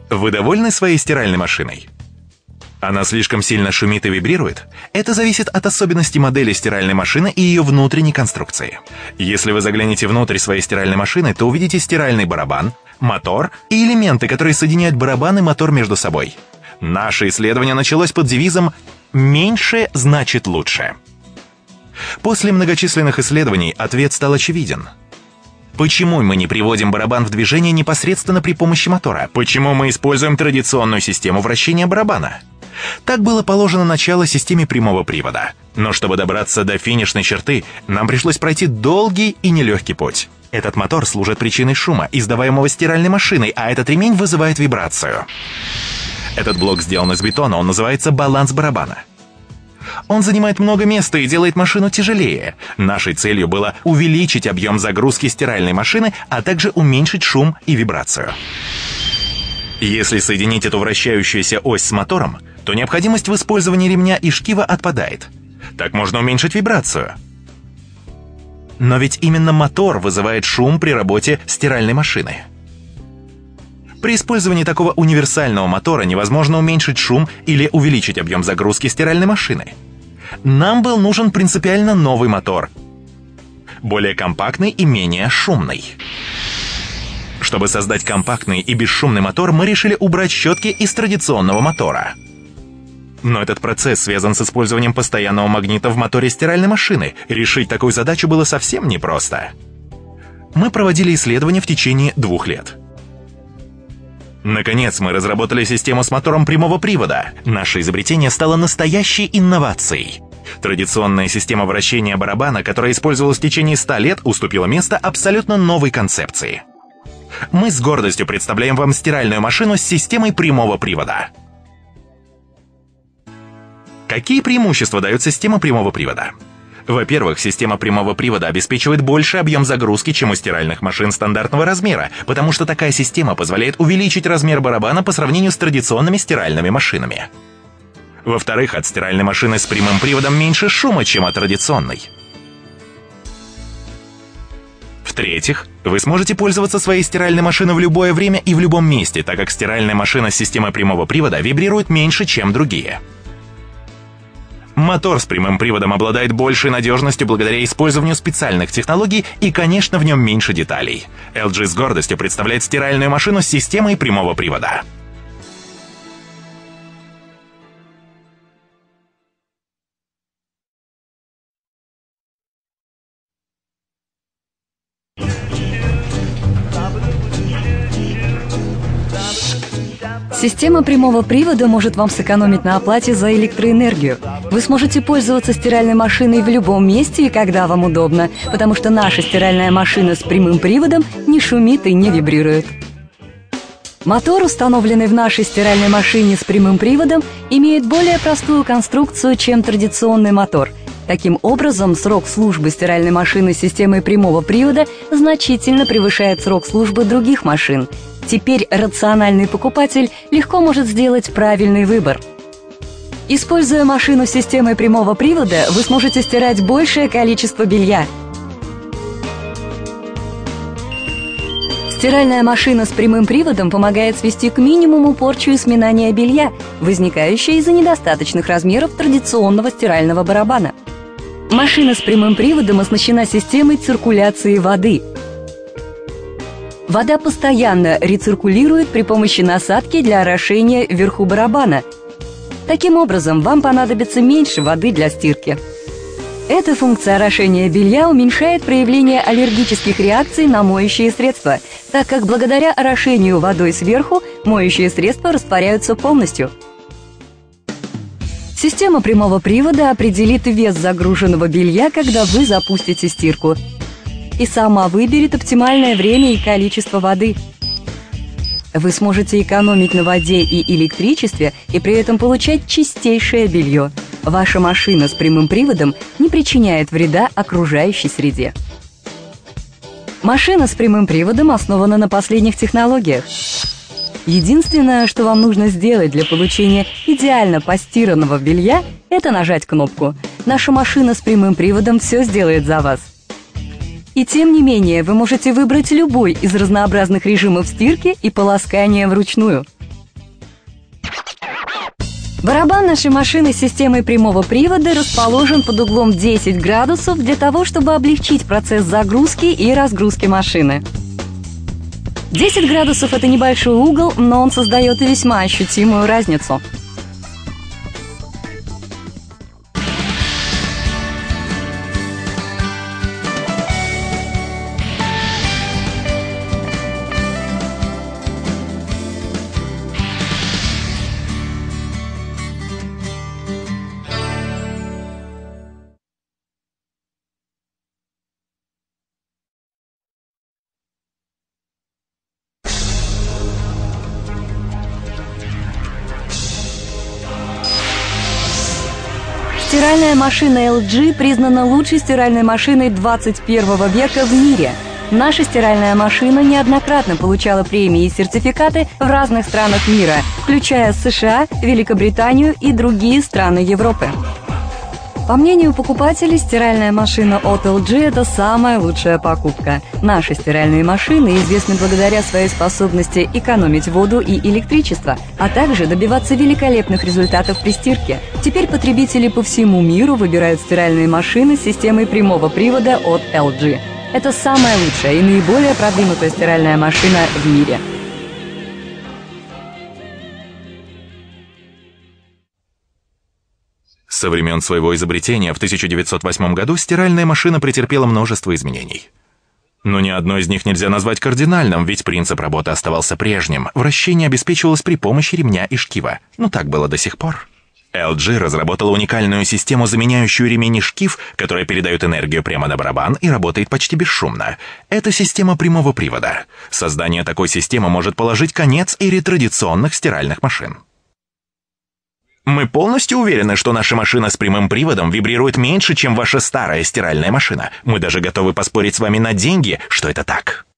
Вы довольны своей стиральной машиной? Она слишком сильно шумит и вибрирует? Это зависит от особенностей модели стиральной машины и ее внутренней конструкции. Если вы заглянете внутрь своей стиральной машины, то увидите стиральный барабан, мотор и элементы, которые соединяют барабан и мотор между собой. Наше исследование началось под девизом «Меньше значит лучше». После многочисленных исследований ответ стал очевиден. Почему мы не приводим барабан в движение непосредственно при помощи мотора? Почему мы используем традиционную систему вращения барабана? Так было положено начало системе прямого привода. Но чтобы добраться до финишной черты, нам пришлось пройти долгий и нелегкий путь. Этот мотор служит причиной шума, издаваемого стиральной машиной, а этот ремень вызывает вибрацию. Этот блок сделан из бетона, он называется баланс барабана. Он занимает много места и делает машину тяжелее. Нашей целью было увеличить объем загрузки стиральной машины, а также уменьшить шум и вибрацию. Если соединить эту вращающуюся ось с мотором, то необходимость в использовании ремня и шкива отпадает. Так можно уменьшить вибрацию. Но ведь именно мотор вызывает шум при работе стиральной машины. При использовании такого универсального мотора невозможно уменьшить шум или увеличить объем загрузки стиральной машины. Нам был нужен принципиально новый мотор, более компактный и менее шумный. Чтобы создать компактный и бесшумный мотор, мы решили убрать щетки из традиционного мотора. Но этот процесс связан с использованием постоянного магнита в моторе стиральной машины. Решить такую задачу было совсем непросто. Мы проводили исследования в течение 2 лет. Наконец, мы разработали систему с мотором прямого привода. Наше изобретение стало настоящей инновацией. Традиционная система вращения барабана, которая использовалась в течение 100 лет, уступила место абсолютно новой концепции. Мы с гордостью представляем вам стиральную машину с системой прямого привода. Какие преимущества дает система прямого привода? Во-первых, система прямого привода обеспечивает больший объем загрузки, чем у стиральных машин стандартного размера, потому что такая система позволяет увеличить размер барабана по сравнению с традиционными стиральными машинами. Во-вторых, от стиральной машины с прямым приводом меньше шума, чем от традиционной. В-третьих, вы сможете пользоваться своей стиральной машиной в любое время и в любом месте, так как стиральная машина с системой прямого привода вибрирует меньше, чем другие. Мотор с прямым приводом обладает большей надежностью благодаря использованию специальных технологий и, конечно, в нем меньше деталей. LG с гордостью представляет стиральную машину с системой прямого привода. Система прямого привода может вам сэкономить на оплате за электроэнергию. Вы сможете пользоваться стиральной машиной в любом месте и когда вам удобно, потому что наша стиральная машина с прямым приводом не шумит и не вибрирует. Мотор, установленный в нашей стиральной машине с прямым приводом, имеет более простую конструкцию, чем традиционный мотор. Таким образом, срок службы стиральной машины с системой прямого привода значительно превышает срок службы других машин. Теперь рациональный покупатель легко может сделать правильный выбор. Используя машину с системой прямого привода, вы сможете стирать большее количество белья. Стиральная машина с прямым приводом помогает свести к минимуму порчу и сминание белья, возникающее из-за недостаточных размеров традиционного стирального барабана. Машина с прямым приводом оснащена системой циркуляции воды. Вода постоянно рециркулирует при помощи насадки для орошения вверху барабана. Таким образом, вам понадобится меньше воды для стирки. Эта функция орошения белья уменьшает проявление аллергических реакций на моющие средства, так как благодаря орошению водой сверху моющие средства растворяются полностью. Система прямого привода определит вес загруженного белья, когда вы запустите стирку, и сама выберет оптимальное время и количество воды. Вы сможете экономить на воде и электричестве и при этом получать чистейшее белье. Ваша машина с прямым приводом не причиняет вреда окружающей среде. Машина с прямым приводом основана на последних технологиях. Единственное, что вам нужно сделать для получения идеально постиранного белья, это нажать кнопку. Наша машина с прямым приводом все сделает за вас. И тем не менее, вы можете выбрать любой из разнообразных режимов стирки и полоскания вручную. Барабан нашей машины с системой прямого привода расположен под углом 10 градусов для того, чтобы облегчить процесс загрузки и разгрузки машины. 10 градусов – это небольшой угол, но он создает весьма ощутимую разницу. Стиральная машина LG признана лучшей стиральной машиной 21 века в мире. Наша стиральная машина неоднократно получала премии и сертификаты в разных странах мира, включая США, Великобританию и другие страны Европы. По мнению покупателей, стиральная машина от LG – это самая лучшая покупка. Наши стиральные машины известны благодаря своей способности экономить воду и электричество, а также добиваться великолепных результатов при стирке. Теперь потребители по всему миру выбирают стиральные машины с системой прямого привода от LG. Это самая лучшая и наиболее продвинутая стиральная машина в мире. Со времен своего изобретения в 1908 году стиральная машина претерпела множество изменений. Но ни одно из них нельзя назвать кардинальным, ведь принцип работы оставался прежним. Вращение обеспечивалось при помощи ремня и шкива. Ну так было до сих пор. LG разработала уникальную систему, заменяющую ремень и шкив, которая передает энергию прямо на барабан и работает почти бесшумно. Это система прямого привода. Создание такой системы может положить конец эре традиционных стиральных машин. Мы полностью уверены, что наша машина с прямым приводом вибрирует меньше, чем ваша старая стиральная машина. Мы даже готовы поспорить с вами на деньги, что это так.